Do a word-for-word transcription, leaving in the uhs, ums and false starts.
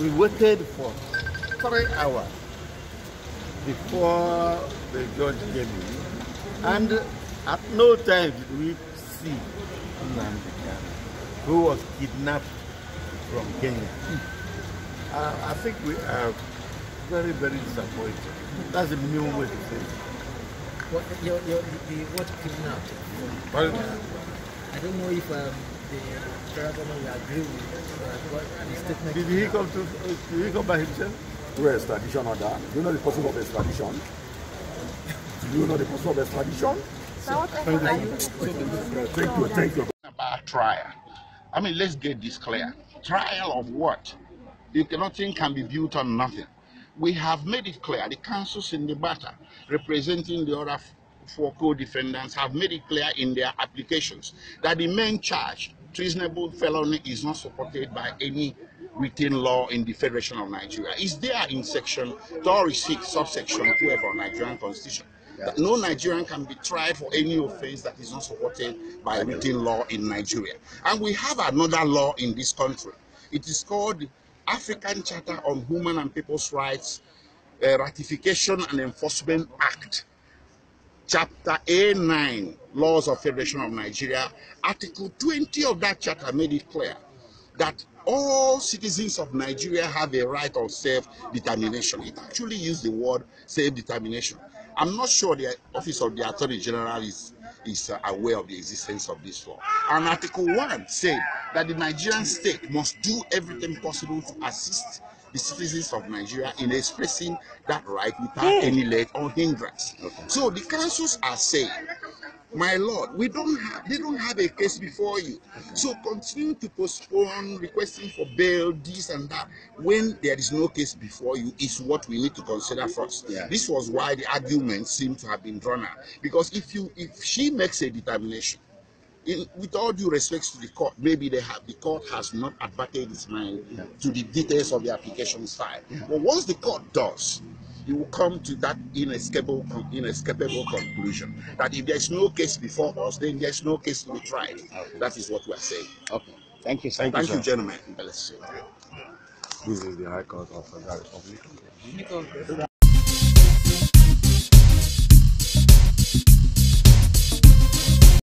We waited for three hours before the judge came in, and at no time did we see Nnamdi Kanu, who was kidnapped from Kenya. Uh, I think we are very, very disappointed. That's the new way to say it. What, your, your, the, what kidnapped? Well, uh, I don't know if um, the federal government will agree with uh, what the statement. Did he come to? Uh, did he come by himself? Through extradition order. Do you know the process of extradition? Do you know the process of extradition? Thank you, thank you. About trial. I mean, let's get this clear. Trial of what? If nothing can be built on nothing. We have made it clear, the counsels in the matter representing the other four co-defendants have made it clear in their applications that the main charge, treasonable felony, is not supported by any written law in the Federation of Nigeria. It's there in section thirty-six, subsection twelve of Nigerian Constitution. Yeah. That no Nigerian can be tried for any offense that is not supported by written law in Nigeria. And we have another law in this country. It is called the African Charter on Human and People's Rights uh, Ratification and Enforcement Act, Chapter A nine, Laws of Federation of Nigeria. Article twenty of that charter made it clear that all citizens of Nigeria have a right of self-determination. It actually used the word self-determination. I'm not sure the Office of the Attorney General is, is uh, aware of the existence of this law. And Article one said that the Nigerian state must do everything possible to assist the citizens of Nigeria in expressing that right without any let or hindrance. Okay. So the councils are saying, my lord, we don't have, they don't have a case before you. So continue to postpone requesting for bail, this and that, when there is no case before you is what we need to consider first. Yeah. This was why the argument seemed to have been drawn out. Because if you, if she makes a determination, in, with all due respect to the court, maybe they have, the court has not adverted its mind yeah. to the details of the application side. Yeah. But once the court does, you will come to that inescapable, inescapable conclusion that if there is no case before us, then there is no case to be tried. Okay. That is what we are saying. Okay. Thank you, sir. Thank, Thank you, you gentlemen. This is the High Court of the Republic.